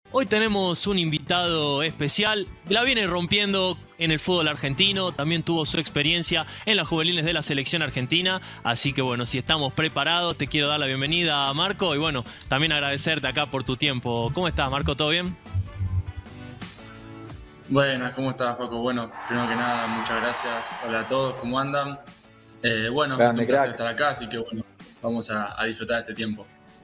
Hoy tenemos un invitado especial, la viene rompiendo en el fútbol argentino, también tuvo su experiencia en las juveniles de la selección argentina, así que bueno, si estamos preparados, te quiero dar la bienvenida a Marco y bueno, también agradecerte acá por tu tiempo. ¿Cómo estás, Marco? ¿Todo bien? Buenas, ¿cómo estás, Paco? Bueno, primero que nada, muchas gracias. Hola a todos, ¿cómo andan? Bueno, es Grande, un placer crack. estar acá, así que bueno, vamos a disfrutar de este tiempo.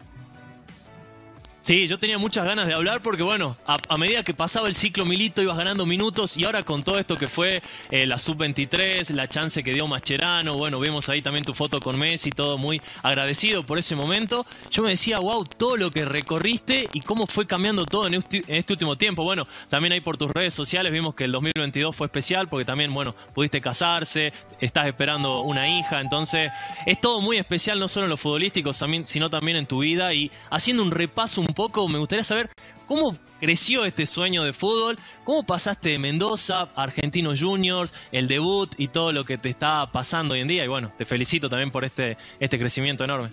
Sí, yo tenía muchas ganas de hablar porque, bueno, a medida que pasaba el ciclo Milito ibas ganando minutos y ahora con todo esto que fue la Sub-23, la chance que dio Mascherano, bueno, vemos ahí también tu foto con Messi, todo muy agradecido por ese momento. Yo me decía, wow, todo lo que recorriste y cómo fue cambiando todo en este último tiempo. Bueno, también ahí por tus redes sociales vimos que el 2022 fue especial porque también, bueno, pudiste casarse, estás esperando una hija, entonces es todo muy especial, no solo en lo futbolístico, sino también en tu vida. Y haciendo un repaso un poco, me gustaría saber cómo creció este sueño de fútbol, cómo pasaste de Mendoza a Argentinos Juniors, el debut y todo lo que te está pasando hoy en día. Y bueno, te felicito también por este crecimiento enorme.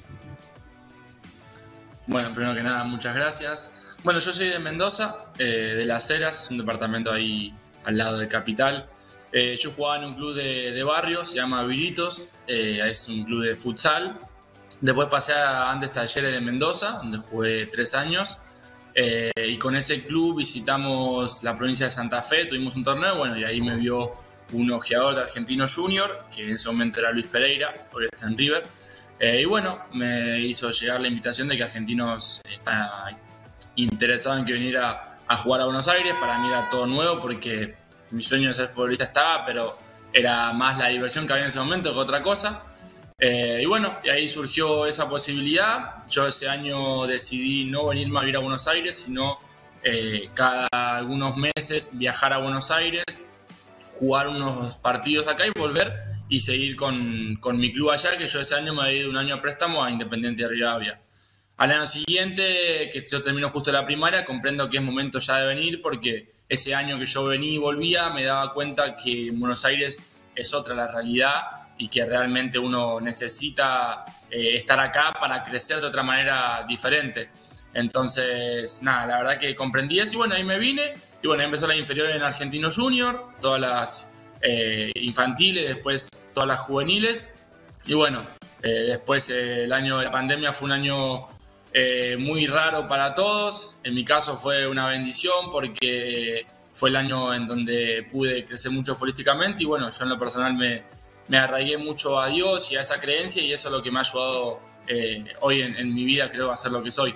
Bueno, primero que nada, muchas gracias. Bueno, yo soy de Mendoza, de Las Heras, un departamento ahí al lado de Capital. Yo jugaba en un club de barrio, se llama Viritos, es un club de futsal. Después pasé a Andes Talleres de Mendoza, donde jugué 3 años. Y con ese club visitamos la provincia de Santa Fe, tuvimos un torneo, bueno, y ahí me vio un ojeador de Argentinos Junior, que en ese momento era Luis Pereira, hoy está en River. Y bueno, me hizo llegar la invitación de que Argentinos está interesado en que viniera a jugar a Buenos Aires. Para mí era todo nuevo porque mi sueño de ser futbolista estaba, pero era más la diversión que había en ese momento que otra cosa. Y bueno, y ahí surgió esa posibilidad. Yo ese año decidí no venirme a vivir a Buenos Aires, sino cada algunos meses viajar a Buenos Aires, jugar unos partidos acá y volver y seguir con mi club allá, que yo ese año me había ido un año a préstamo a Independiente de Rivadavia. Al año siguiente, que yo termino justo la primaria, comprendo que es momento ya de venir porque ese año que yo venía y volvía me daba cuenta que en Buenos Aires es otra la realidad y que realmente uno necesita estar acá para crecer de otra manera diferente. Entonces, nada, la verdad que comprendí eso y bueno, ahí me vine y bueno, empezó la inferior en Argentino Junior, todas las infantiles, después todas las juveniles y bueno, después el año de la pandemia fue un año muy raro para todos. En mi caso fue una bendición porque fue el año en donde pude crecer mucho futbolísticamente y bueno, yo en lo personal me arraigué mucho a Dios y a esa creencia y eso es lo que me ha ayudado hoy en mi vida, creo, a ser lo que soy.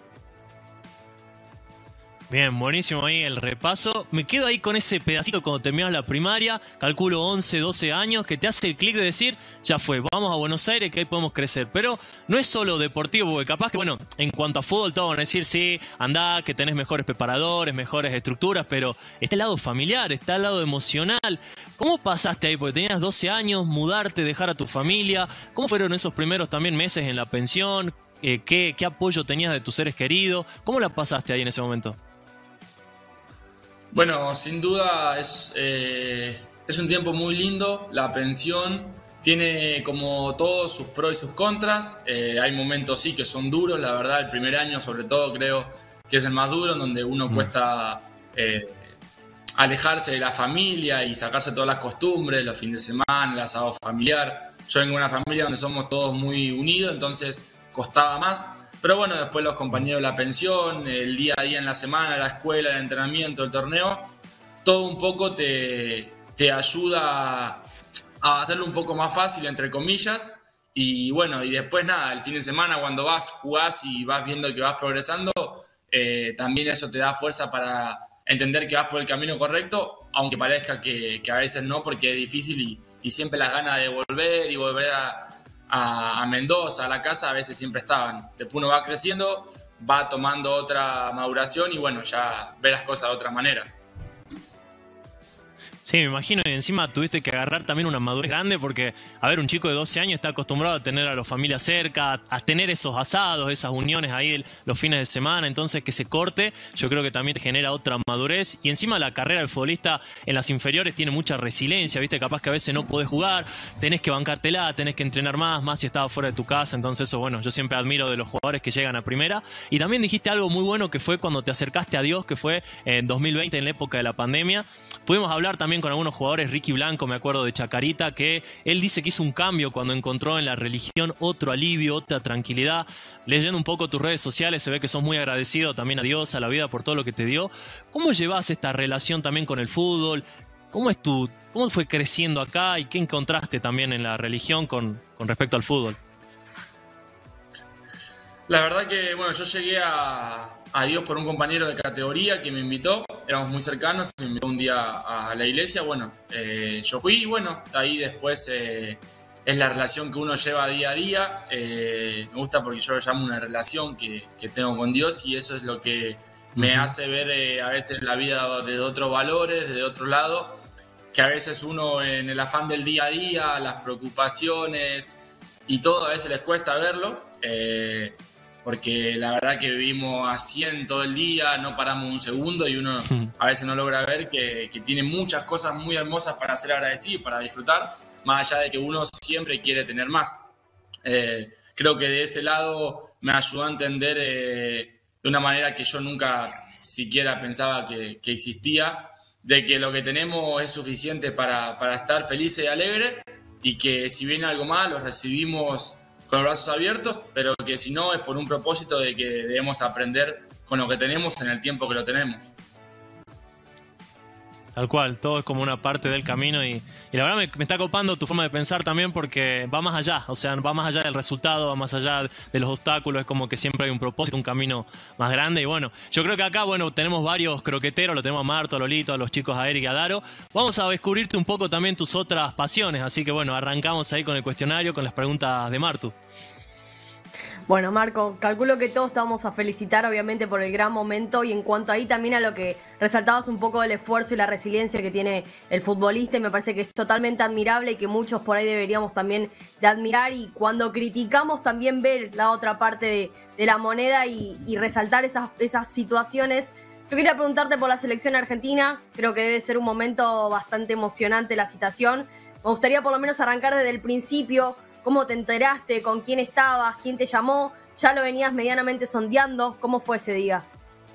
Bien, buenísimo ahí el repaso. Me quedo ahí con ese pedacito cuando terminas la primaria, calculo 11, 12 años, que te hace el clic de decir, ya fue, vamos a Buenos Aires que ahí podemos crecer. Pero no es solo deportivo, porque capaz que, bueno, en cuanto a fútbol todos van a decir, sí, andá, que tenés mejores preparadores, mejores estructuras, pero está el lado familiar, está el lado emocional. ¿Cómo pasaste ahí? Porque tenías 12 años, mudarte, dejar a tu familia. ¿Cómo fueron esos primeros también meses en la pensión? ¿Qué apoyo tenías de tus seres queridos? ¿Cómo la pasaste ahí en ese momento? Bueno, sin duda es un tiempo muy lindo. La pensión tiene como todos sus pros y sus contras. Hay momentos sí que son duros, la verdad. El primer año sobre todo creo que es el más duro, en donde uno cuesta alejarse de la familia y sacarse todas las costumbres, los fines de semana, el asado familiar. Yo vengo de una familia donde somos todos muy unidos, entonces costaba más. Pero bueno, después los compañeros de la pensión, el día a día en la semana, la escuela, el entrenamiento, el torneo, todo un poco te ayuda a hacerlo un poco más fácil, entre comillas. Y bueno, y después nada, el fin de semana cuando vas, jugás y vas viendo que vas progresando, también eso te da fuerza para entender que vas por el camino correcto, aunque parezca que a veces no, porque es difícil y siempre las ganas de volver y volver a Mendoza, a la casa, a veces siempre estaban. Después uno va creciendo, va tomando otra maduración y bueno, ya ve las cosas de otra manera. Sí, me imagino, y encima tuviste que agarrar también una madurez grande porque, a ver, un chico de 12 años está acostumbrado a tener a la familia cerca, a tener esos asados, esas uniones ahí los fines de semana, entonces que se corte, yo creo que también te genera otra madurez, y encima la carrera del futbolista en las inferiores tiene mucha resiliencia, viste, capaz que a veces no podés jugar, tenés que bancártela, tenés que entrenar más si estabas fuera de tu casa, entonces eso, bueno, yo siempre admiro de los jugadores que llegan a primera, y también dijiste algo muy bueno que fue cuando te acercaste a Dios, que fue en 2020, en la época de la pandemia. Pudimos hablar también con algunos jugadores, Ricky Blanco, me acuerdo de Chacarita, que él dice que hizo un cambio cuando encontró en la religión otro alivio, otra tranquilidad. Leyendo un poco tus redes sociales se ve que sos muy agradecido también a Dios, a la vida por todo lo que te dio. ¿Cómo llevas esta relación también con el fútbol? ¿Cómo fue creciendo acá y qué encontraste también en la religión con respecto al fútbol? La verdad que, bueno, yo llegué a Dios por un compañero de categoría que me invitó, éramos muy cercanos, me invitó un día a la iglesia, bueno, yo fui y bueno, ahí después es la relación que uno lleva día a día, me gusta porque yo lo llamo una relación que tengo con Dios y eso es lo que me hace ver a veces la vida de otros valores, de otro lado, que a veces uno en el afán del día a día, las preocupaciones y todo, a veces les cuesta verlo, porque la verdad que vivimos a 100 todo el día, no paramos un segundo y uno a veces no logra ver que tiene muchas cosas muy hermosas para ser agradecido y para disfrutar, más allá de que uno siempre quiere tener más. Creo que de ese lado me ayudó a entender de una manera que yo nunca siquiera pensaba que existía, de que lo que tenemos es suficiente para estar felices y alegres y que si viene algo más lo recibimos con los brazos abiertos, pero que si no es por un propósito de que debemos aprender con lo que tenemos en el tiempo que lo tenemos. Tal cual, todo es como una parte del camino y la verdad me está copando tu forma de pensar también porque va más allá, o sea, va más allá del resultado, va más allá de los obstáculos, es como que siempre hay un propósito, un camino más grande y bueno, yo creo que acá, bueno, tenemos varios croqueteros, lo tenemos a Marto, a Lolito, a los chicos, a Eric y a Daro, vamos a descubrirte un poco también tus otras pasiones, así que bueno, arrancamos ahí con el cuestionario, con las preguntas de Martu. Bueno, Marco, calculo que todos te vamos a felicitar obviamente por el gran momento y en cuanto ahí también a lo que resaltabas un poco del esfuerzo y la resiliencia que tiene el futbolista y me parece que es totalmente admirable y que muchos por ahí deberíamos también de admirar y cuando criticamos también ver la otra parte de la moneda y resaltar esas situaciones. Yo quería preguntarte por la selección argentina, creo que debe ser un momento bastante emocionante la citación. Me gustaría por lo menos arrancar desde el principio. ¿Cómo te enteraste? ¿Con quién estabas? ¿Quién te llamó? ¿Ya lo venías medianamente sondeando? ¿Cómo fue ese día?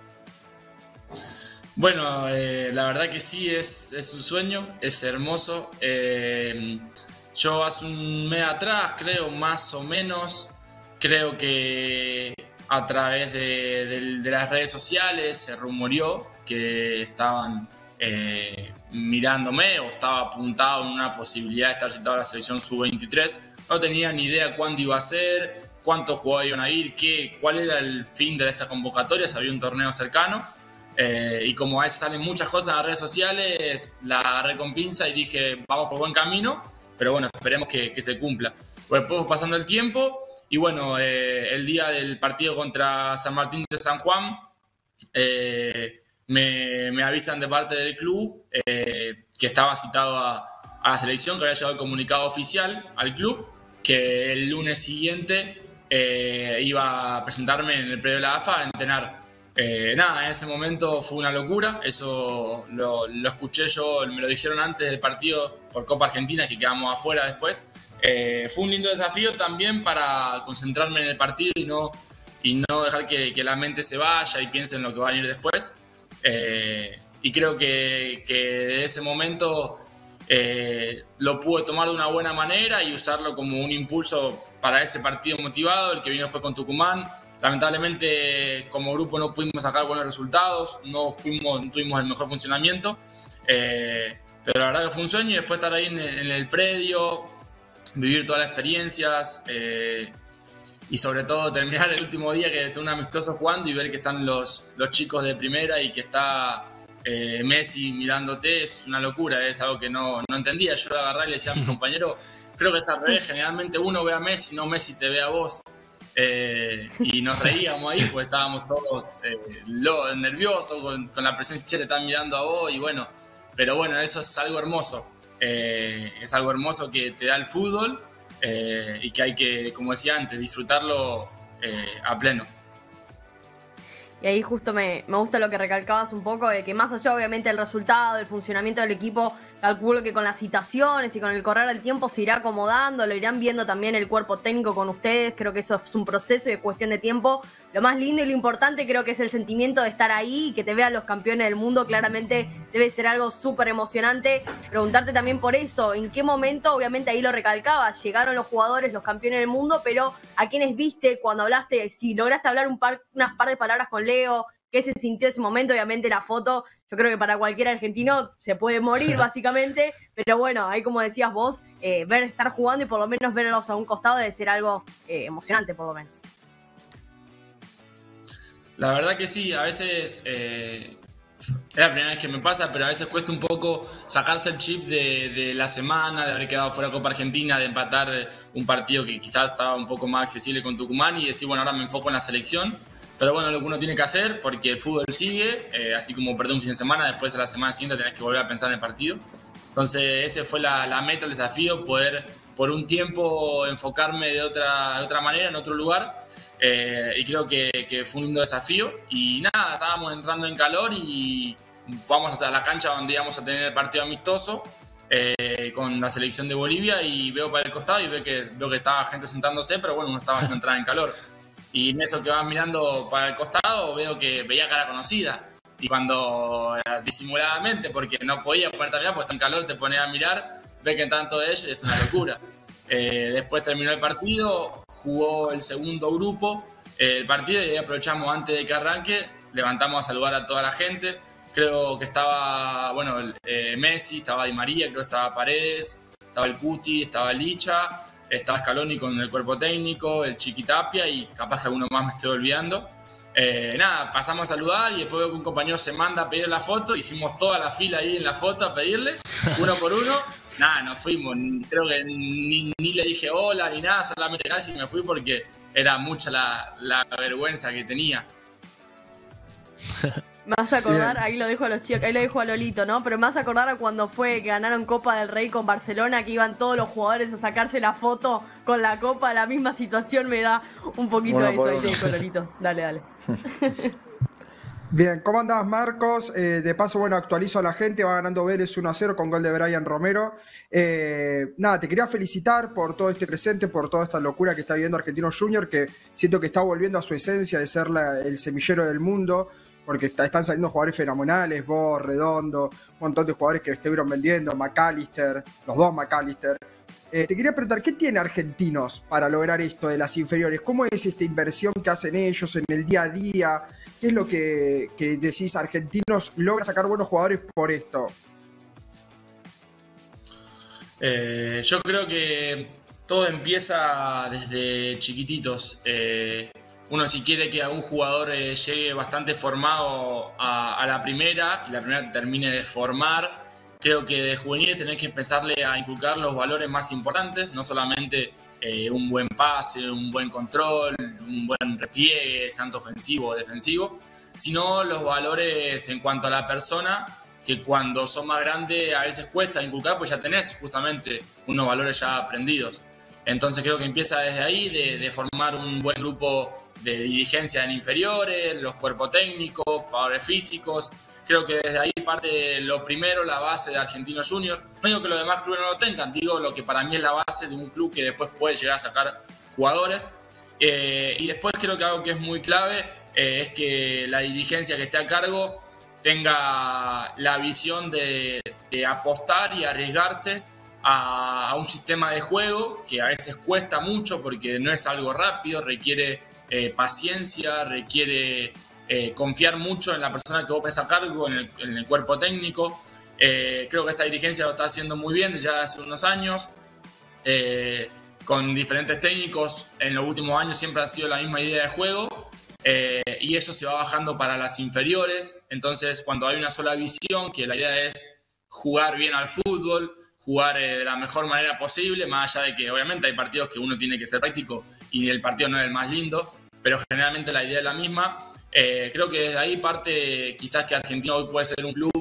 Bueno, la verdad que sí, es un sueño, es hermoso. Yo hace un mes atrás, creo, más o menos, creo que a través de las redes sociales se rumoreó que estaban mirándome o estaba apuntado en una posibilidad de estar citado a la selección sub-23. No tenía ni idea cuándo iba a ser, cuántos jugadores iban a ir, cuál era el fin de esa convocatoria, si había un torneo cercano. Y como a veces salen muchas cosas en las redes sociales, la recompinsa y dije, vamos por buen camino, pero bueno, esperemos que se cumpla. Pues después pasando el tiempo, y bueno, el día del partido contra San Martín de San Juan, me avisan de parte del club que estaba citado a la selección, que había llegado el comunicado oficial al club, que el lunes siguiente iba a presentarme en el predio de la AFA a entrenar. Nada, en ese momento fue una locura, eso lo escuché yo, me lo dijeron antes del partido por Copa Argentina, que quedamos afuera después. Fue un lindo desafío también para concentrarme en el partido y no dejar que la mente se vaya y piense en lo que va a venir después. Y creo que de ese momento lo pude tomar de una buena manera y usarlo como un impulso para ese partido motivado, el que vino después con Tucumán. Lamentablemente como grupo no pudimos sacar buenos resultados, no tuvimos el mejor funcionamiento, pero la verdad que fue un sueño y después estar ahí en el predio, vivir todas las experiencias y sobre todo terminar el último día que estuve un amistoso jugando y ver que están los chicos de primera y que está Messi mirándote, es una locura, es algo que no entendía. Yo lo agarré y le decía a mi compañero, creo que es al revés, generalmente uno ve a Messi, no Messi te ve a vos. Y nos reíamos ahí, pues estábamos todos nerviosos con la presencia, che, te están mirando a vos, y bueno, pero bueno, eso es algo hermoso. Es algo hermoso que te da el fútbol y que hay que, como decía antes, disfrutarlo a pleno. Y ahí justo me gusta lo que recalcabas un poco, de que más allá obviamente del resultado, del funcionamiento del equipo, calculo que con las citaciones y con el correr del tiempo se irá acomodando, lo irán viendo también el cuerpo técnico con ustedes, creo que eso es un proceso y es cuestión de tiempo. Lo más lindo y lo importante creo que es el sentimiento de estar ahí y que te vean los campeones del mundo, claramente debe ser algo súper emocionante. Preguntarte también por eso, ¿en qué momento? Obviamente ahí lo recalcabas, llegaron los jugadores, los campeones del mundo, pero ¿a quiénes viste cuando hablaste? Si lograste hablar unas par de palabras con Leo, ¿qué se sintió ese momento? Obviamente la foto, yo creo que para cualquier argentino se puede morir básicamente, pero bueno, ahí como decías vos, estar jugando y por lo menos verlos a un costado debe ser algo emocionante por lo menos. La verdad que sí, a veces es la primera vez que me pasa, pero a veces cuesta un poco sacarse el chip de la semana, de haber quedado fuera de Copa Argentina, de empatar un partido que quizás estaba un poco más accesible con Tucumán y decir, bueno, ahora me enfoco en la selección. Pero bueno, lo que uno tiene que hacer, porque el fútbol sigue, así como perder un fin de semana, después de la semana siguiente tenés que volver a pensar en el partido. Entonces ese fue la meta, el desafío, poder por un tiempo enfocarme de otra manera, en otro lugar. Y creo que fue un lindo desafío. Y nada, estábamos entrando en calor y vamos a la cancha donde íbamos a tener el partido amistoso con la selección de Bolivia y veo para el costado y veo que estaba gente sentándose, pero bueno, uno estaba haciendo entrar en calor. Y en eso que vas mirando para el costado veo que veía cara conocida. Y cuando disimuladamente, porque no podía ponerte a mirar, porque está en calor, te pones a mirar, ves que tanto de ellos es una locura. Después terminó el partido, jugó el segundo grupo el partido y ahí aprovechamos antes de que arranque, levantamos a saludar a toda la gente. Creo que estaba, bueno, Messi, estaba Di María, creo que estaba Paredes, estaba el Cuti, estaba Licha, estaba Scaloni con el cuerpo técnico, el Chiqui Tapia y capaz que alguno más me estoy olvidando. Nada, pasamos a saludar y después veo que un compañero se manda a pedir la foto, hicimos toda la fila ahí en la foto a pedirle, uno por uno. Nada, nos fuimos, creo que ni le dije hola ni nada, solamente casi me fui porque era mucha la vergüenza que tenía. Me vas a acordar, ahí lo dejo a los chicos, ahí lo dejo a Lolito, ¿no? Pero me vas a acordar a cuando fue que ganaron Copa del Rey con Barcelona, que iban todos los jugadores a sacarse la foto con la copa, la misma situación me da un poquito de eso. Ahí te dejo, Lolito. Dale. Bien, ¿cómo andás, Marcos? De paso, bueno, actualizo a la gente, va ganando Vélez 1-0 con gol de Brian Romero. Nada, te quería felicitar por todo este presente, por toda esta locura que está viviendo Argentinos Juniors, que siento que está volviendo a su esencia de ser el semillero del mundo, porque están saliendo jugadores fenomenales, vos, Redondo, un montón de jugadores que estuvieron vendiendo, McAllister, los dos McAllister. Te quería preguntar, ¿qué tiene Argentinos para lograr esto de las inferiores? ¿Cómo es esta inversión que hacen ellos en el día a día? ¿Qué es lo que decís, Argentinos logra sacar buenos jugadores por esto? Yo creo que todo empieza desde chiquititos. Uno si quiere que algún jugador llegue bastante formado a la primera y la primera te termine de formar, creo que de juveniles tenés que empezarle a inculcar los valores más importantes, no solamente un buen pase, un buen control, un buen repliegue, tanto ofensivo o defensivo, sino los valores en cuanto a la persona, que cuando son más grandes a veces cuesta inculcar, pues ya tenés justamente unos valores ya aprendidos. Entonces creo que empieza desde ahí, de formar un buen grupo de dirigencia en inferiores, los cuerpos técnicos, jugadores físicos. Creo que desde ahí parte lo primero, la base de Argentinos Juniors. No digo que los demás clubes no lo tengan, digo lo que para mí es la base de un club que después puede llegar a sacar jugadores. Y después creo que algo que es muy clave es que la dirigencia que esté a cargo tenga la visión de apostar y arriesgarse a un sistema de juego que a veces cuesta mucho porque no es algo rápido, requiere paciencia, requiere confiar mucho en la persona que vos pones a cargo, en el cuerpo técnico. Creo que esta dirigencia lo está haciendo muy bien desde ya hace unos años, con diferentes técnicos. En los últimos años siempre ha sido la misma idea de juego, y eso se va bajando para las inferiores. Entonces, cuando hay una sola visión, que la idea es jugar bien al fútbol, jugar de la mejor manera posible, más allá de que obviamente hay partidos que uno tiene que ser práctico y el partido no es el más lindo, pero generalmente la idea es la misma. Creo que desde ahí parte quizás que Argentina hoy puede ser un club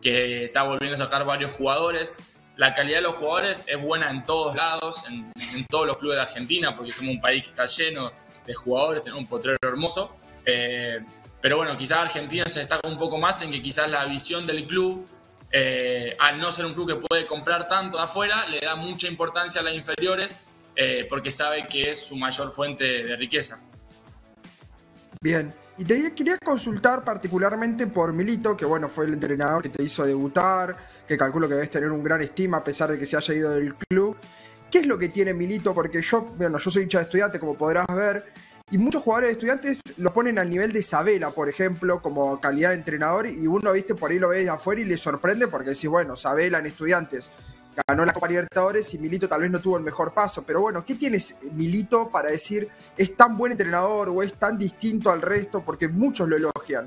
que está volviendo a sacar varios jugadores. La calidad de los jugadores es buena en todos lados, en todos los clubes de Argentina, porque somos un país que está lleno de jugadores, tenemos un potrero hermoso. Pero bueno, quizás Argentina se destaca un poco más en que quizás la visión del club, al no ser un club que puede comprar tanto de afuera, le da mucha importancia a las inferiores, porque sabe que es su mayor fuente de riqueza. Bien, y te quería consultar particularmente por Milito, que bueno, fue el entrenador que te hizo debutar, que calculo que debes tener un gran estima a pesar de que se haya ido del club. ¿Qué es lo que tiene Milito? Porque yo soy hincha de Estudiantes, como podrás ver, y muchos jugadores de Estudiantes lo ponen al nivel de Sabela, por ejemplo, como calidad de entrenador, y uno, viste, por ahí lo ves de afuera y le sorprende porque decís, bueno, Sabela en Estudiantes ganó la Copa Libertadores y Milito tal vez no tuvo el mejor paso, pero bueno, ¿qué tienes Milito para decir es tan buen entrenador o es tan distinto al resto? Porque muchos lo elogian.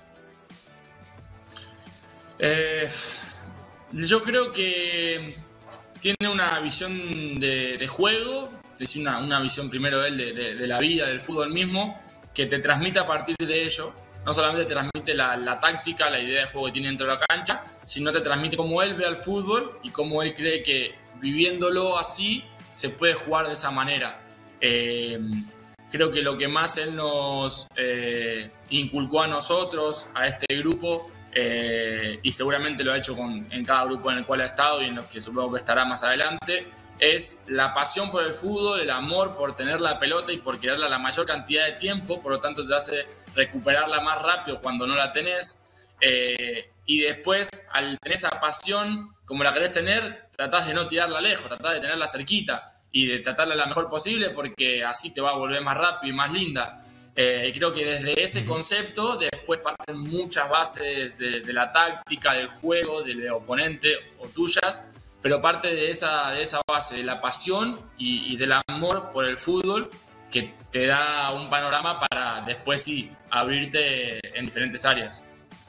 Yo creo que tiene una visión de juego, es decir, una visión primero de él de la vida, del fútbol mismo, que te transmite a partir de ello. No solamente te transmite la táctica, la idea de juego que tiene dentro de la cancha, sino te transmite cómo él ve al fútbol y cómo él cree que viviéndolo así se puede jugar de esa manera. Creo que lo que más él nos inculcó a nosotros, a este grupo, y seguramente lo ha hecho en cada grupo en el cual ha estado y en los que supongo que estará más adelante, es la pasión por el fútbol, el amor por tener la pelota y por quererla la mayor cantidad de tiempo, por lo tanto te hace recuperarla más rápido cuando no la tenés, y después al tener esa pasión como la querés tener, tratás de no tirarla lejos, tratás de tenerla cerquita y de tratarla la mejor posible porque así te va a volver más rápido y más linda. Creo que desde ese concepto después parten muchas bases de la táctica, del juego, del oponente o tuyas, pero parte de esa base, de la pasión y del amor por el fútbol, que te da un panorama para después sí abrirte en diferentes áreas.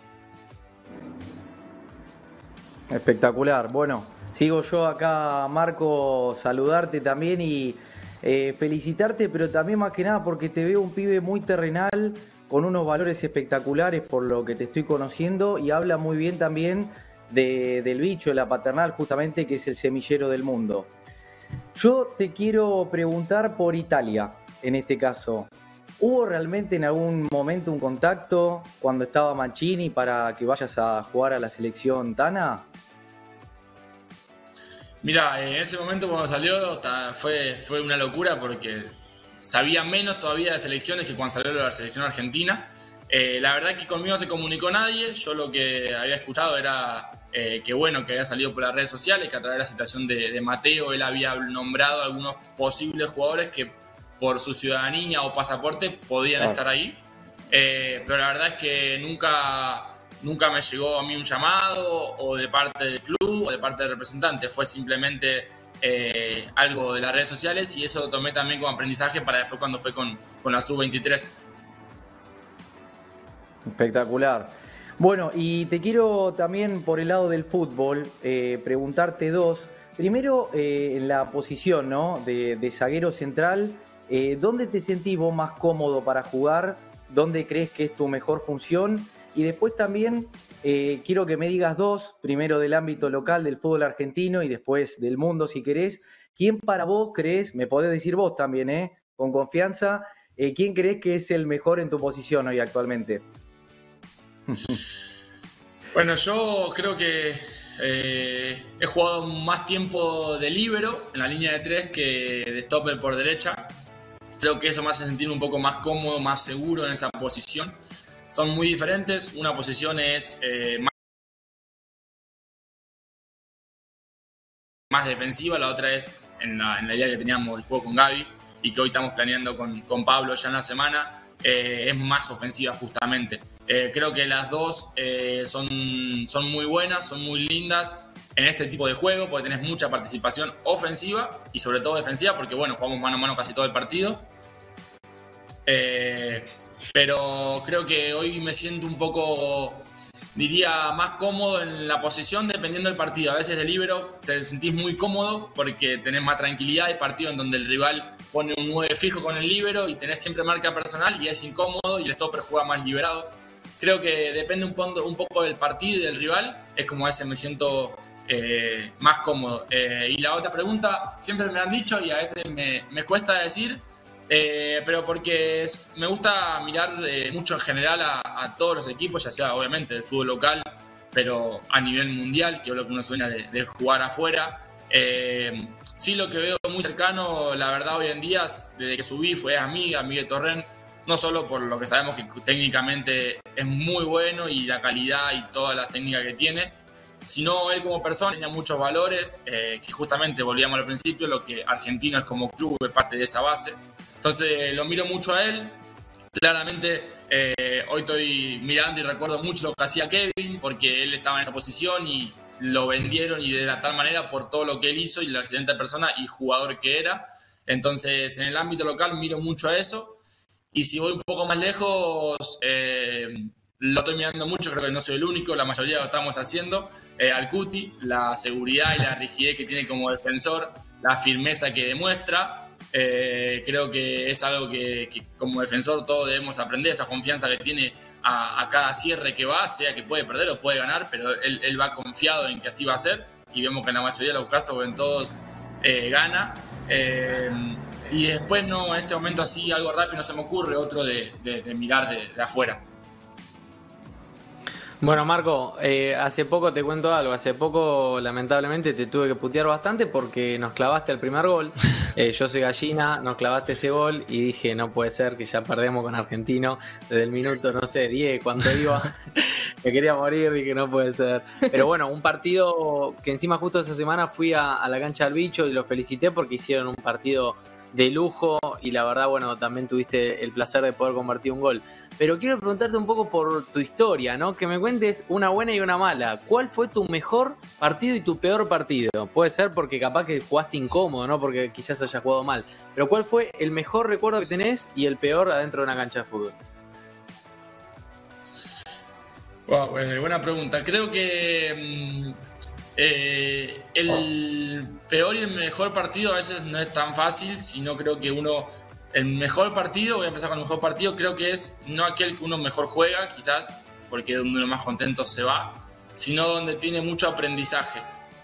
Espectacular. Bueno, sigo yo acá, Marco, saludarte también y felicitarte, pero también más que nada porque te veo un pibe muy terrenal, con unos valores espectaculares por lo que te estoy conociendo, y habla muy bien también del bicho, de la paternal, justamente, que es el semillero del mundo. Yo te quiero preguntar por Italia, en este caso. ¿Hubo realmente en algún momento un contacto cuando estaba Mancini para que vayas a jugar a la selección Tana? Mira, en ese momento cuando salió fue una locura porque sabía menos todavía de selecciones que cuando salió la selección argentina. La verdad es que conmigo no se comunicó nadie. Yo lo que había escuchado era que había salido por las redes sociales, que a través de la citación de Mateo él había nombrado a algunos posibles jugadores que por su ciudadanía o pasaporte podían estar ahí. Pero la verdad es que nunca me llegó a mí un llamado o de parte del club o de parte del representante. Fue simplemente algo de las redes sociales y eso lo tomé también como aprendizaje para después cuando fue con la Sub-23. Espectacular. Bueno, y te quiero también por el lado del fútbol preguntarte dos. Primero, en la posición, ¿no?, de zaguero central, ¿dónde te sentís vos más cómodo para jugar? ¿Dónde crees que es tu mejor función? Y después también quiero que me digas dos, primero del ámbito local del fútbol argentino y después del mundo, si querés. ¿Quién para vos crees, me podés decir vos también, con confianza, quién crees que es el mejor en tu posición hoy actualmente? Bueno, yo creo que he jugado más tiempo de líbero en la línea de tres que de stopper por derecha. Creo que eso me hace sentir un poco más cómodo, más seguro en esa posición. Son muy diferentes. Una posición es más defensiva, la otra es en la idea que teníamos el juego con Gaby y que hoy estamos planeando con Pablo ya en la semana. Es más ofensiva justamente. Creo que las dos son muy buenas, son muy lindas en este tipo de juego porque tenés mucha participación ofensiva y sobre todo defensiva porque jugamos mano a mano casi todo el partido. Pero creo que hoy me siento un poco, diría, más cómodo en la posición dependiendo del partido. A veces de líbero te sentís muy cómodo porque tenés más tranquilidad. Hay partidos en donde el rival pone un 9 fijo con el líbero y tenés siempre marca personal y es incómodo y el stopper juega más liberado. creo que depende un poco del partido y del rival, es como a veces me siento más cómodo. Y la otra pregunta, siempre me han dicho y a veces me cuesta decir, pero porque me gusta mirar mucho en general a todos los equipos, ya sea obviamente del fútbol local, pero a nivel mundial, que es lo que uno suena de jugar afuera. Sí, lo que veo muy cercano, la verdad, hoy en día, desde que subí, fue a Miguel Torrent, no solo por lo que sabemos que técnicamente es muy bueno y la calidad y todas las técnicas que tiene, sino él como persona tenía muchos valores, que justamente, volvíamos al principio, lo que Argentino es como club, es parte de esa base. Entonces lo miro mucho a él. Claramente hoy estoy mirando y recuerdo mucho lo que hacía Kevin, porque él estaba en esa posición y lo vendieron y de la tal manera por todo lo que él hizo y la excelente persona y jugador que era. Entonces en el ámbito local miro mucho a eso, y si voy un poco más lejos lo estoy mirando mucho, creo que no soy el único, la mayoría lo estamos haciendo, al Cuti, la seguridad y la rigidez que tiene como defensor, la firmeza que demuestra. Creo que es algo que como defensor todos debemos aprender, esa confianza que tiene a cada cierre que va, sea que puede perder o puede ganar, pero él va confiado en que así va a ser, y vemos que en la mayoría de los casos, en todos, gana. Y después no, en este momento así, algo rápido no se me ocurre, otro de mirar de afuera. Bueno, Marco, hace poco te cuento algo. Hace poco, lamentablemente, te tuve que putear bastante porque nos clavaste el primer gol. Yo soy gallina, nos clavaste ese gol y dije, no puede ser que ya perdemos con Argentino desde el minuto, no sé, 10, cuando iba. Me quería morir, dije, no puede ser. Pero bueno, un partido que encima justo esa semana fui a la cancha del Bicho y lo felicité porque hicieron un partido de lujo y la verdad, bueno, también tuviste el placer de poder convertir un gol. Pero quiero preguntarte un poco por tu historia, ¿no? Que me cuentes una buena y una mala. ¿Cuál fue tu mejor partido y tu peor partido? Puede ser porque capaz que jugaste incómodo, ¿no? Porque quizás hayas jugado mal. Pero ¿cuál fue el mejor recuerdo que tenés y el peor adentro de una cancha de fútbol? Wow, buena pregunta. Creo que el peor y el mejor partido a veces no es tan fácil, sino creo que el mejor partido, voy a empezar con el mejor partido, creo que es no aquel que uno mejor juega, quizás porque es donde uno más contento se va, sino donde tiene mucho aprendizaje.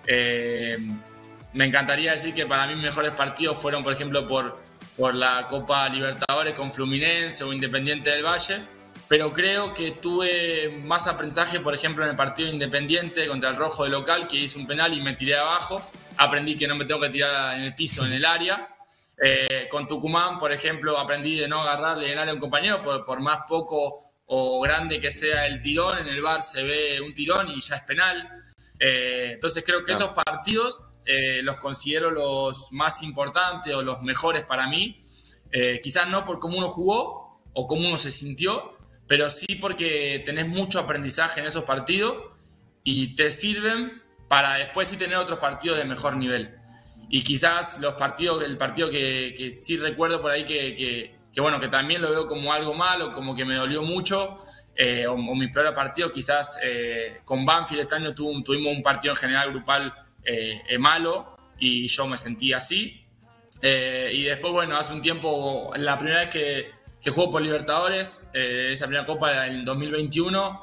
Me encantaría decir que para mí mis mejores partidos fueron, por ejemplo, por la Copa Libertadores con Fluminense o Independiente del Valle, pero creo que tuve más aprendizaje, por ejemplo, en el partido Independiente contra el Rojo de local, que hice un penal y me tiré abajo. Aprendí que no me tengo que tirar en el piso, en el área. Con Tucumán, por ejemplo, aprendí de no agarrarle en área a un compañero, por más poco o grande que sea el tirón, en el VAR se ve un tirón y ya es penal. Entonces creo que esos partidos los considero los más importantes o los mejores para mí. Quizás no por cómo uno jugó o cómo uno se sintió, pero sí porque tenés mucho aprendizaje en esos partidos y te sirven para después sí tener otros partidos de mejor nivel. Y quizás el partido que sí recuerdo por ahí que bueno, que también lo veo como algo malo, como que me dolió mucho, o mi peor partido, quizás con Banfield este año tuvimos un partido en general grupal malo y yo me sentí así. Y después, bueno, hace un tiempo, la primera vez que juego por Libertadores, esa primera copa en 2021,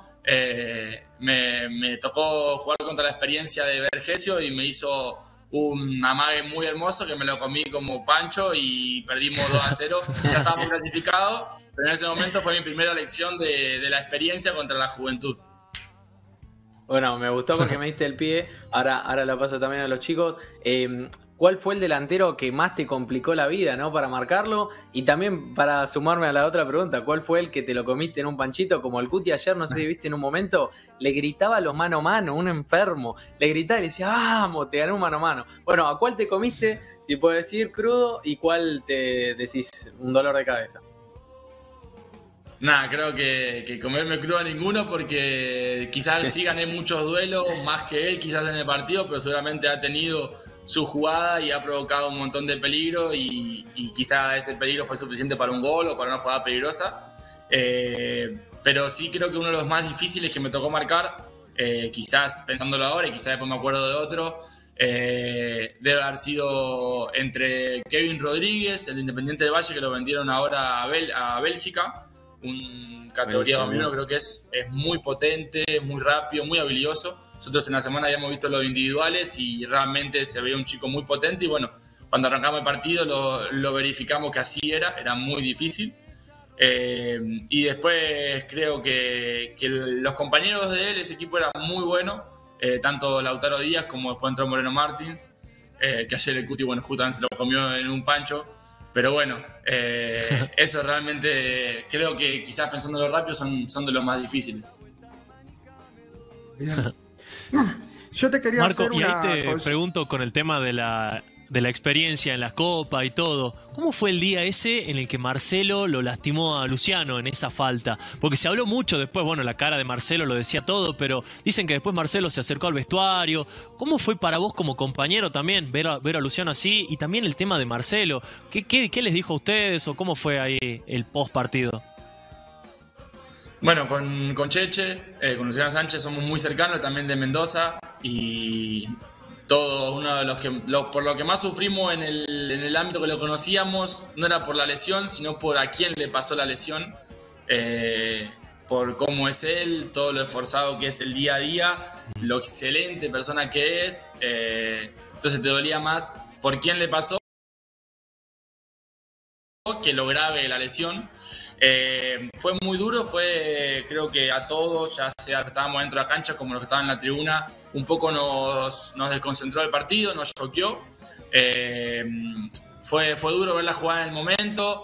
me tocó jugar contra la experiencia de Vergesio y me hizo un amague muy hermoso que me lo comí como Pancho y perdimos 2-0. Ya estábamos clasificados, pero en ese momento fue mi primera lección de la experiencia contra la juventud. Bueno, me gustó porque me diste el pie. Ahora lo paso también a los chicos. ¿Cuál fue el delantero que más te complicó la vida, ¿no? Para marcarlo. Y también para sumarme a la otra pregunta, ¿cuál fue el que te lo comiste en un panchito? Como el Cuti ayer, no sé si viste en un momento, le gritaba a los mano a mano, un enfermo. Le gritaba y le decía, vamos, te gané un mano a mano. Bueno, ¿a cuál te comiste? Si puedes decir crudo, ¿y cuál te decís un dolor de cabeza? Nada, creo que comerme crudo a ninguno porque quizás sí gané muchos duelos, más que él quizás en el partido, pero seguramente ha tenido su jugada y ha provocado un montón de peligro y quizás ese peligro fue suficiente para un gol o para una jugada peligrosa. Pero sí creo que uno de los más difíciles que me tocó marcar, quizás pensándolo ahora y quizás después me acuerdo de otro, debe haber sido entre Kevin Rodríguez, el de Independiente del Valle, que lo vendieron ahora a Bélgica, un categoría 2001, creo que es muy potente, muy rápido, muy habilidoso. Nosotros en la semana habíamos visto los individuales y realmente se veía un chico muy potente y bueno, cuando arrancamos el partido lo verificamos que así era muy difícil. Y después creo que los compañeros de él, ese equipo era muy bueno, tanto Lautaro Díaz como después entró Moreno Martins, que ayer el Cuti, bueno, justamente se lo comió en un pancho. Pero bueno, eso realmente creo que quizás pensándolo rápido son de los más difíciles. Bien. Yo te quería Marco, hacer y una... ahí te pregunto con el tema de la experiencia en la Copa y todo. ¿Cómo fue el día ese en el que Marcelo lo lastimó a Luciano en esa falta? Porque se habló mucho después, bueno, la cara de Marcelo lo decía todo, pero dicen que después Marcelo se acercó al vestuario. ¿Cómo fue para vos como compañero también ver a Luciano así? Y también el tema de Marcelo. ¿Qué les dijo a ustedes o cómo fue ahí el post partido? Bueno, con Cheche, con Luciano Sánchez somos muy cercanos, también de Mendoza, y todo uno de los que por lo que más sufrimos en el ámbito que lo conocíamos no era por la lesión, sino por a quién le pasó la lesión, por cómo es él, todo lo esforzado que es el día a día, lo excelente persona que es, entonces te dolía más por quién le pasó que lo grave de la lesión. Fue muy duro, creo que a todos, ya sea que estábamos dentro de la cancha como los que estaban en la tribuna, un poco nos desconcentró el partido, nos choqueó. Fue duro ver la jugada en el momento.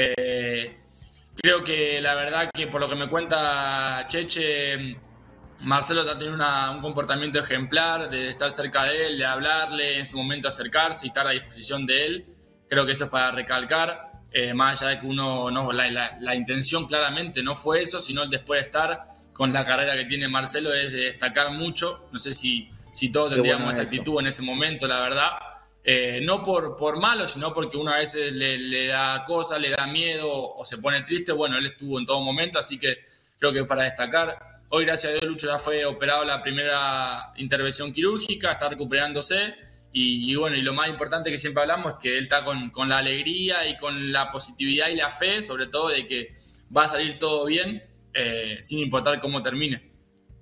Creo que la verdad que por lo que me cuenta Cheche, Marcelo está teniendo un comportamiento ejemplar, de estar cerca de él, de hablarle, en ese momento acercarse y estar a disposición de él. Creo que eso es para recalcar. Más allá de que la intención claramente no fue eso, sino el después de estar con la carrera que tiene Marcelo es de destacar mucho. No sé si todos tendríamos esa actitud en ese momento, la verdad. No por malo, sino porque uno a veces le da cosas, le da miedo o se pone triste. Bueno, él estuvo en todo momento, así que creo que para destacar. Hoy, gracias a Dios, Lucho ya fue operado la primera intervención quirúrgica, está recuperándose. Y bueno, y lo más importante que siempre hablamos es que él está con la alegría y con la positividad y la fe, sobre todo de que va a salir todo bien, sin importar cómo termine.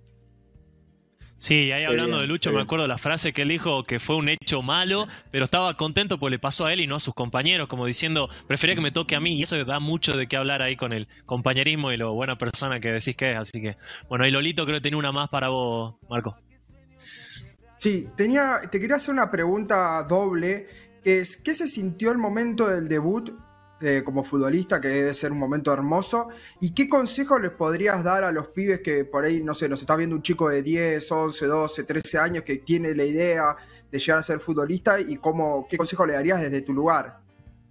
Sí, ahí hablando de Lucho, me acuerdo la frase que él dijo, que fue un hecho malo, pero estaba contento porque le pasó a él y no a sus compañeros, como diciendo, prefería que me toque a mí, y eso da mucho de qué hablar ahí con el compañerismo y lo buena persona que decís que es. Así que, bueno, ahí Lolito creo que tenía una más para vos, Marco. Sí, te quería hacer una pregunta doble, que es, ¿qué se sintió el momento del debut como futbolista, que debe ser un momento hermoso? ¿Y qué consejo les podrías dar a los pibes que por ahí, no sé, nos está viendo un chico de 10, 11, 12, 13 años que tiene la idea de llegar a ser futbolista y qué consejo le darías desde tu lugar?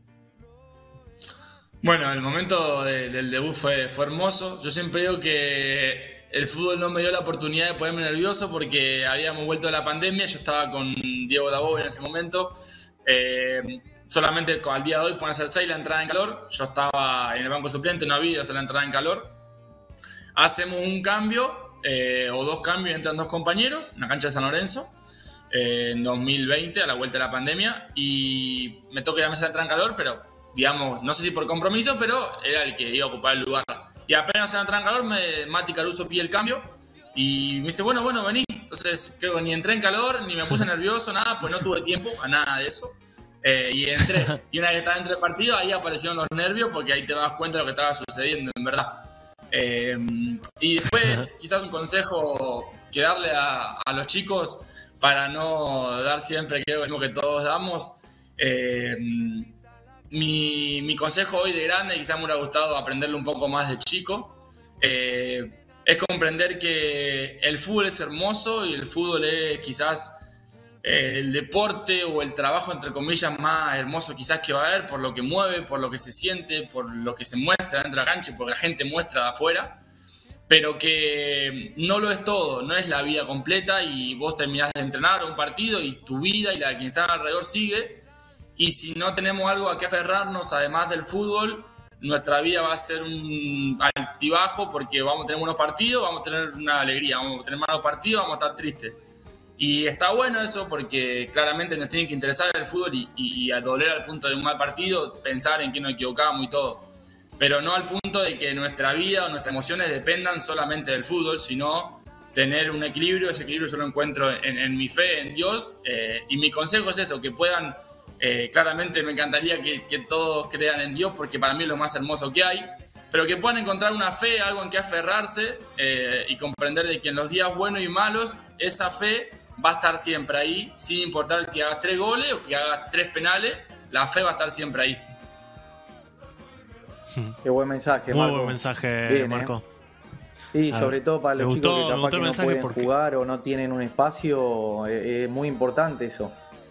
Bueno, el momento del debut fue hermoso. Yo siempre digo que el fútbol no me dio la oportunidad de ponerme nervioso porque habíamos vuelto de la pandemia. Yo estaba con Diego Dabove en ese momento. Solamente al día de hoy pueden hacer 6 la entrada en calor. Yo estaba en el banco suplente, no había hacer la entrada en calor. Hacemos un cambio o 2 cambios, entran 2 compañeros en la cancha de San Lorenzo en 2020, a la vuelta de la pandemia. Y me toca ir a la mesa de entrada en calor, pero digamos, no sé si por compromiso, pero era el que iba a ocupar el lugar. Y apenas en entrada en calor, Mati Caruso pide el cambio y me dice, bueno, vení. Entonces creo que ni entré en calor, ni me puse nervioso, nada, pues no tuve tiempo a nada de eso. Y entré. Y una vez que estaba dentro del partido, ahí aparecieron los nervios porque ahí te das cuenta de lo que estaba sucediendo, en verdad. Y después, quizás un consejo que darle a los chicos para no dar siempre, creo, lo mismo que todos damos. Mi consejo hoy de grande, quizás me hubiera gustado aprenderlo un poco más de chico, es comprender que el fútbol es hermoso y el fútbol es quizás el deporte o el trabajo, entre comillas, más hermoso quizás que va a haber, por lo que mueve, por lo que se siente, por lo que se muestra dentro de la cancha y por lo que la gente muestra de afuera, pero que no lo es todo, no es la vida completa y vos terminás de entrenar un partido y tu vida y la de quien está alrededor sigue. Y si no tenemos algo a qué aferrarnos, además del fútbol, nuestra vida va a ser un altibajo porque vamos a tener unos partidos, vamos a tener una alegría, vamos a tener malos partidos, vamos a estar tristes. Y está bueno eso porque claramente nos tiene que interesar el fútbol y a doler al punto de un mal partido, pensar en que nos equivocamos y todo. pero no al punto de que nuestra vida o nuestras emociones dependan solamente del fútbol, sino tener un equilibrio. Ese equilibrio yo lo encuentro en mi fe, en Dios, y mi consejo es eso, que puedan, claramente me encantaría que todos crean en Dios, porque para mí es lo más hermoso que hay, pero que puedan encontrar una fe, algo en que aferrarse, y comprender de que en los días buenos y malos, esa fe va a estar siempre ahí, sin importar que hagas 3 goles o que hagas 3 penales, la fe va a estar siempre ahí. Qué buen mensaje, Muy Marco. buen mensaje, Bien, Marco. Sí, sobre todo para los chicos que capaz que no pueden porque... jugar o no tienen un espacio, es muy importante eso.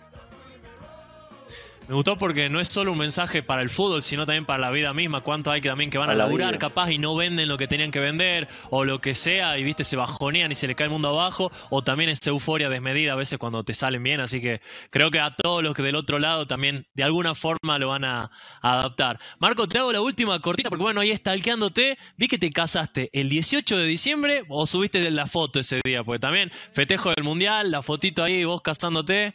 Me gustó porque no es solo un mensaje para el fútbol, sino también para la vida misma. Cuánto hay que también que van a laburar capaz y no venden lo que tenían que vender o lo que sea, y viste, se bajonean y se le cae el mundo abajo, o también esa euforia desmedida a veces cuando te salen bien. Así que creo que a todos los que del otro lado también de alguna forma lo van a adaptar. Marco, te hago la última cortita porque bueno, ahí stalkeándote, vi que te casaste el 18 de diciembre o subiste la foto ese día, porque también festejo del Mundial, la fotito ahí, vos casándote.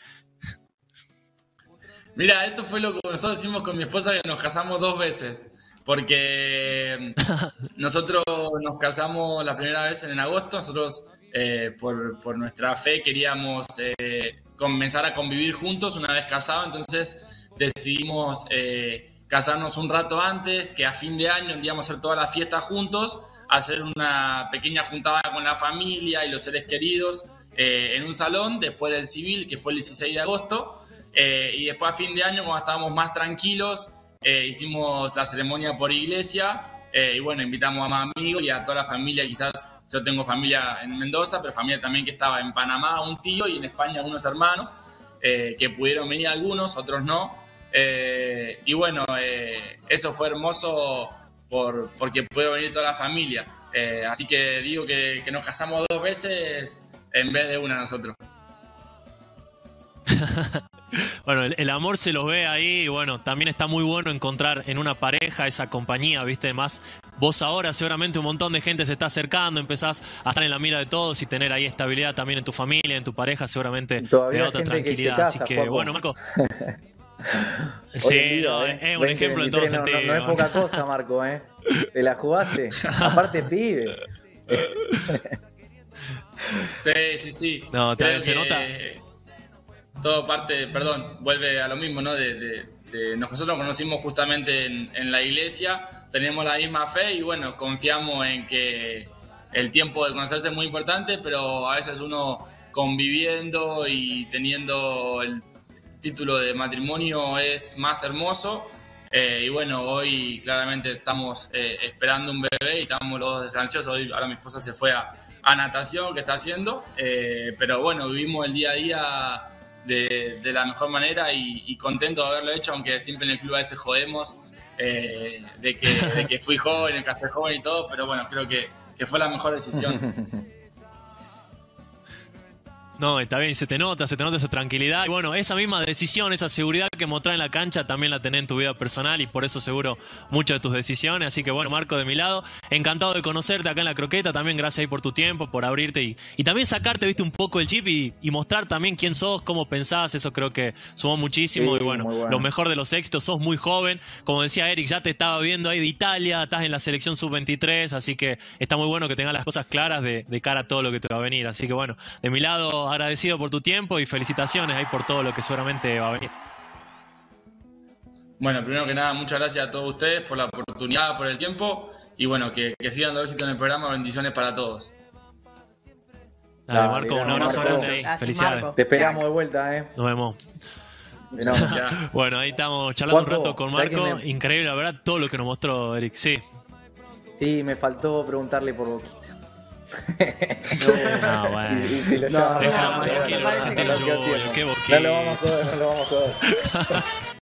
Mira, esto fue lo que nosotros hicimos con mi esposa, que nos casamos 2 veces, porque nosotros nos casamos la primera vez en agosto. Nosotros por nuestra fe queríamos comenzar a convivir juntos una vez casados, entonces decidimos casarnos un rato antes, que a fin de año íbamos a hacer toda la fiesta juntos, hacer una pequeña juntada con la familia y los seres queridos en un salón después del civil, que fue el 16 de agosto. Y después a fin de año, cuando estábamos más tranquilos, hicimos la ceremonia por iglesia, y bueno, invitamos a más amigos y a toda la familia. Quizás yo tengo familia en Mendoza, pero familia también que estaba en Panamá, un tío, y en España unos hermanos, que pudieron venir algunos, otros no, y bueno, eso fue hermoso porque pudo venir toda la familia, así que digo que nos casamos 2 veces en vez de una nosotros. Bueno, el amor se los ve ahí, y bueno, también está muy bueno encontrar en una pareja esa compañía, ¿viste? Más vos ahora seguramente un montón de gente se está acercando, empezás a estar en la mira de todos y tener ahí estabilidad también en tu familia, en tu pareja, seguramente te da otra tranquilidad. Casa, así que, Juaco. Bueno, Marco. Sí, día, no, es un ejemplo en todo sentido. No es poca cosa, Marco, ¿eh? Te la jugaste. Aparte, pibe. Sí. No, se nota. Todo parte, vuelve a lo mismo, ¿no? Nosotros nos conocimos justamente en la iglesia, tenemos la misma fe y bueno, confiamos en que el tiempo de conocerse es muy importante, pero a veces uno conviviendo y teniendo el título de matrimonio es más hermoso. Y bueno, hoy claramente estamos esperando un bebé y estamos los dos ansiosos. Hoy, ahora mi esposa se fue a natación, que está haciendo, pero bueno, vivimos el día a día de la mejor manera y contento de haberlo hecho, aunque siempre en el club a veces jodemos de que fui joven, me casé joven y todo, pero bueno, creo que fue la mejor decisión. No, está bien, se te nota esa tranquilidad. Y bueno, esa misma decisión, esa seguridad que mostrás en la cancha, también la tenés en tu vida personal y por eso seguro muchas de tus decisiones. Así que bueno, Marco, de mi lado, encantado de conocerte acá en La Croqueta. También gracias ahí por tu tiempo, por abrirte y también sacarte, viste, un poco el chip y mostrar también quién sos, cómo pensás. Eso creo que sumó muchísimo. Sí, y bueno, lo mejor de los éxitos, sos muy joven. Como decía Eric, ya te estaba viendo ahí de Italia, estás en la selección sub-23, así que está muy bueno que tengas las cosas claras de cara a todo lo que te va a venir. Así que bueno, de mi lado, agradecido por tu tiempo y felicitaciones ahí por todo lo que seguramente va a venir. Bueno, primero que nada, muchas gracias a todos ustedes por la oportunidad, por el tiempo y bueno, que sigan los éxitos en el programa. Bendiciones para todos. Dale, Marco, un abrazo grande ahí. Gracias, Felicidades. Marco. Te esperamos de vuelta, ¿eh? Nos vemos. No. Bueno, ahí estamos charlando Juanjo, un rato con ¿sabés Marco. que Increíble, la verdad, todo lo que nos mostró Eric. Sí. Sí, me faltó preguntarle por Boquita. No, bueno. Y lo No, llamo. Déjalo no, tranquilo, me parece tranquilo, que no. qué No boquita. lo vamos a joder.